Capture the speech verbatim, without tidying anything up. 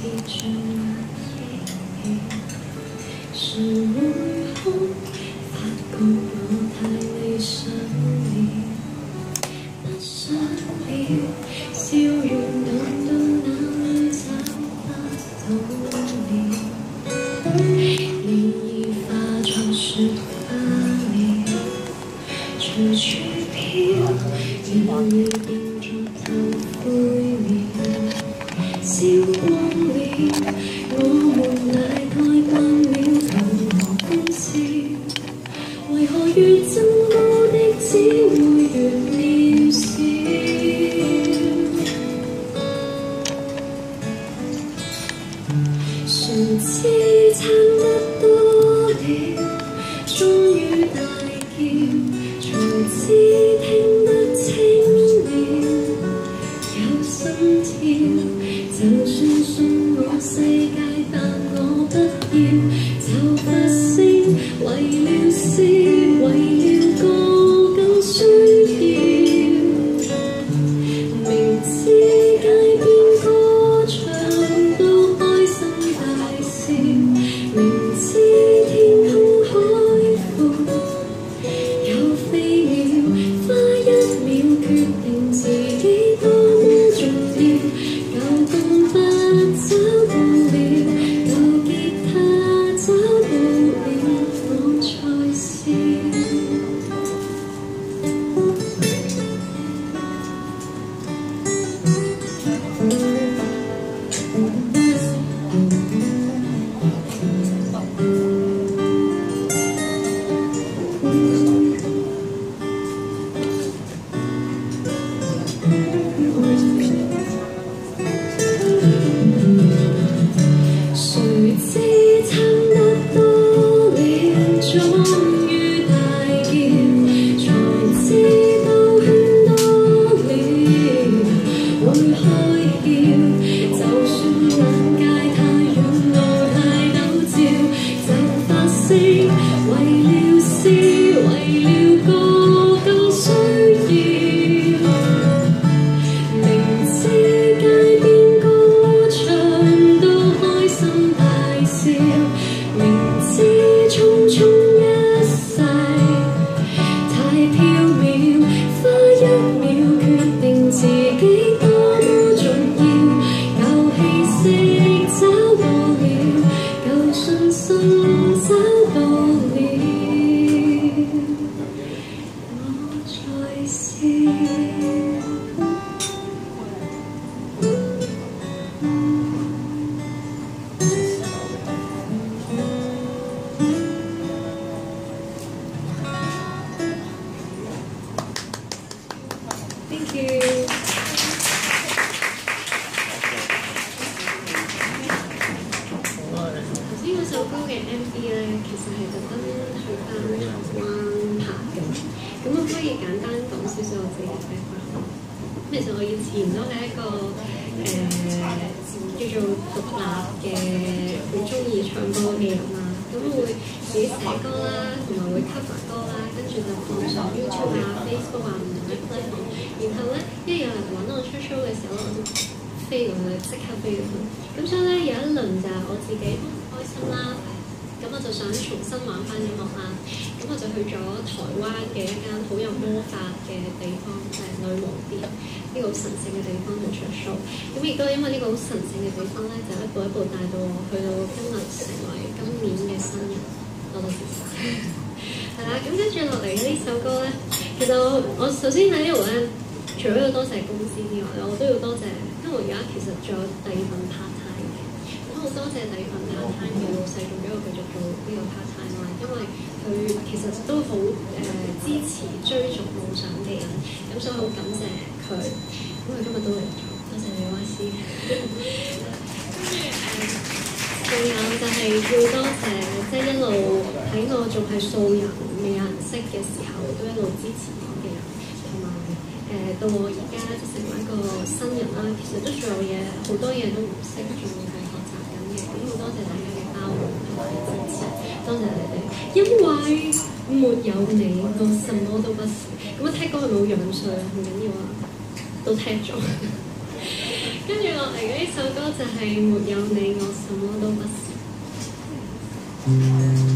是會哭，發覺我太理想了，不想了，笑容蕩到哪裏找不到了，你已化作雪花了，隨處飄，願你變作透灰了，燒光了，我們大概慣了求和歡笑，為何越憎惡的只會越渺小？誰知撐得多了，終於大叫，才知聽得清了，有心跳。就算信我世界，但我不要，就發聲，為了笑，為了個更需要。明知街邊歌唱都開心大笑，明知天空海闊有飛鳥，花一秒決定自己多麼重要。舊共不找到了，舊吉他找到了，我才笑。誰知撐得多了，終於大叫，才知兜圈多了，會開竅。就算眼界太遠，路太陡峭，就發聲，為了笑，為了個更需要。明知街邊歌唱都開心大笑，明知匆匆一世太飄渺，花一秒決定自己多麼重要。舊氣息找到了，舊信心找到了，我才笑。Thank you。頭先嗰首歌嘅 M V 咧，其實係特登去翻台灣拍嘅。咁我可以簡單講少少我自己嘅 background。其實我以前都係一個誒、呃、叫做獨立嘅，好中意唱歌嘅人啦。咁我會自己寫歌啦，同埋會 cover 歌啦，跟住就放上 YouTube 啊、Facebook 啊唔同嘅 platform。然後咧，一有人揾我出 show 嘅時候，我就飛過去，即刻飛過去。咁所以咧，有一輪就係我自己都唔開心啦。咁我就想重新玩翻音樂啦。咁我就去咗台灣嘅一間好有魔法嘅地方，就係、是、女王店呢、這個好神聖嘅地方去出 show。咁亦都因為呢個好神聖嘅地方咧，就一步一步帶到我去到今日成為今年嘅新人。多多謝晒。係啦，咁跟住落嚟呢首歌咧，其實我我首先喺呢度咧，除咗要多謝公司之外，我都要多謝，因為我而家其實仲有第二份 part time 嘅，咁好多謝第二份 part time 嘅老細，仲俾我繼續做呢個 part time 啦，因為佢其實都好誒、呃、支持追逐夢想嘅人，咁所以好感謝佢，咁佢今日都嚟咗，多謝你 Y C。跟住誒。仲有就係要多謝，即係一路喺我仲係素人未有人識嘅時候，都一路支持我嘅人，同埋誒到我而家即成為一個新人啦，其實都仲有嘢，好多嘢都唔識，仲係學習緊嘅。咁好多謝大家嘅包容同埋支持，多謝你哋，因為沒有你，我什麼都不是。咁我聽歌係咪好樣衰啊？唔緊要啊，都聽咗。 跟住落嚟嘅呢首歌就係沒有你我什麼都不是。